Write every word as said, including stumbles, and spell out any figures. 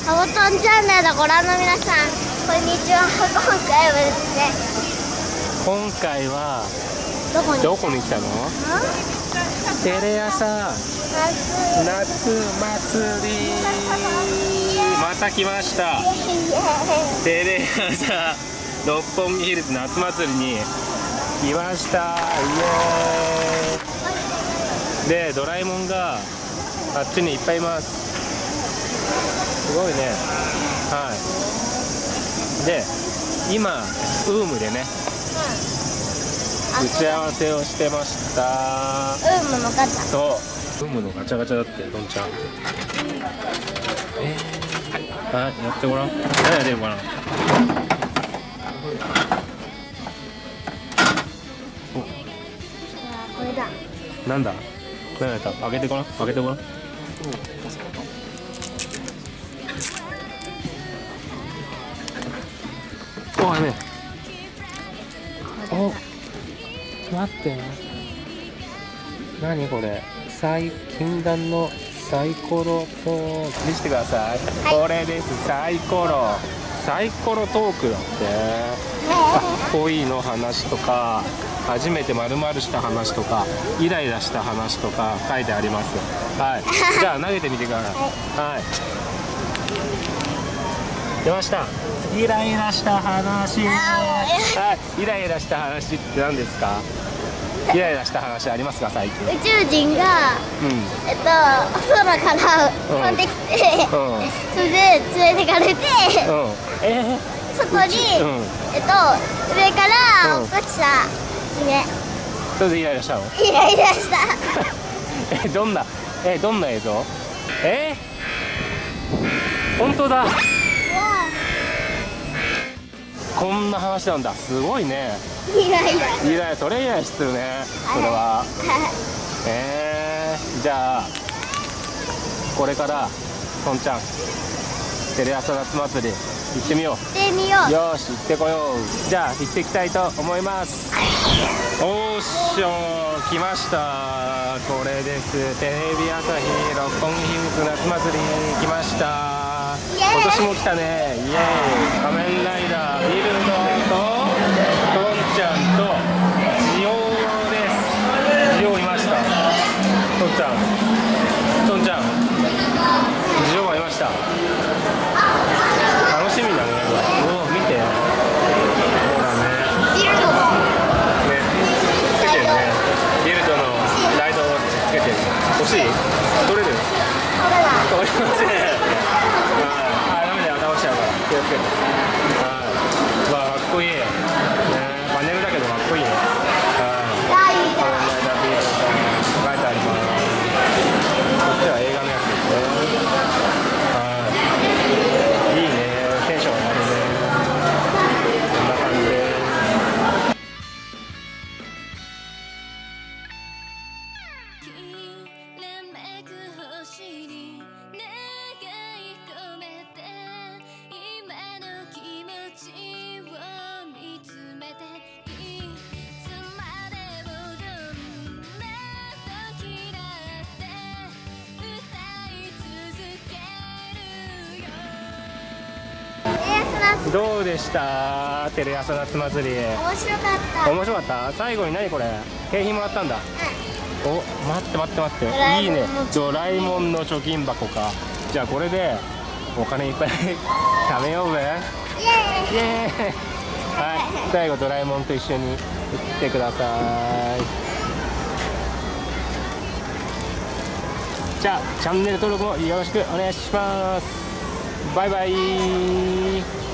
カボトンチャンネルご覧の皆さん、こんにちは。今回はですね、 今回はどこにどこに来たの？テレ朝夏夏祭り。また来ました。テレ朝六本木ヒルズ夏祭りに来ました。イエーイ。で、ドラえもんがあっちにいっぱいいます。すごいね。はい。で、今ウームでね、打ち合わせをしてました。 ウームのガチャ。 そう、ウームのガチャガチャだって、どんちゃん。えー、はい、やってごらん。何やってるかな。お、 これだ。 なんだ。何やった。開けてごらん。開けてごらん。お、やべえ。お、待って。何これ。最禁断のサイコロトーク見せてください、はい、これです。サイコロサイコロトークだって。あ、恋の話とか、初めて〇〇した話とか、イライラした話とか書いてあります。はい、じゃあ投げてみてください。はい、出ました。イライラした話。はい、イライラした話って何ですか？イライラした話ありますか、最近？ 宇宙人が、うん、えっと空から飛んできて、うんうん、それで連れてかれて、うん、えー、そこに、うん、えっと上から落っこちたね。 それでイライラしたの？ イライラした。 え、どんなえどんな映像？えー、本当だ。こんな話なんだ。すごいね。 イライラ。 イライラ、それイライラするね。それは。えー、じゃあこれからとんちゃんテレ朝夏祭り行ってみよう。 行ってみよう。 よし、行ってこよう。じゃあ行ってきたいと思います。おーしょー、来ました。これです。テレビ朝日六本木ヒルズ夏祭りに来ました。今年も来たね。イエーイ。仮面ライダービルドととんちゃんとジオです。ジオいました。とんちゃんとんちゃんジオがいました。楽しみだね。おお、見て。ほらね。 ビルドね、つけてるね。ビルドのライトをつけてる。欲しい？取れる？取れません。気をつけて。はい。わあ、かっこいい。ね、パネルだけどかっこいいね。はい。仮面ライダービールド書いてあります。こっちは映画のやつですね。はい。いいね。テンション上がるね。こんな感じで。どうでした？テレ朝夏祭り。 面白かった。 面白かった。最後に何これ？景品もらったんだ。うん、お、待って待って待って。いいね。ドラえもんの貯金箱か。じゃあこれでお金いっぱい貯めようぜ。イエーイ。イエーイ。はい。最後ドラえもんと一緒に来てください。じゃあチャンネル登録もよろしくお願いします。バイバイ。